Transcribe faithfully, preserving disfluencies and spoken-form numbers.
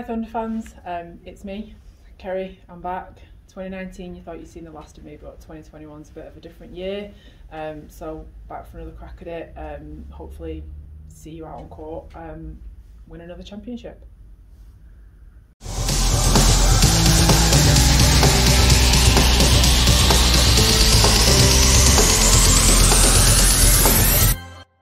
Thunder fans, um, it's me, Kerry. I'm back. twenty nineteen, you thought you'd seen the last of me, but twenty twenty-one's a bit of a different year. Um, so back for another crack at it. Um, hopefully, see you out on court. Um, win another championship.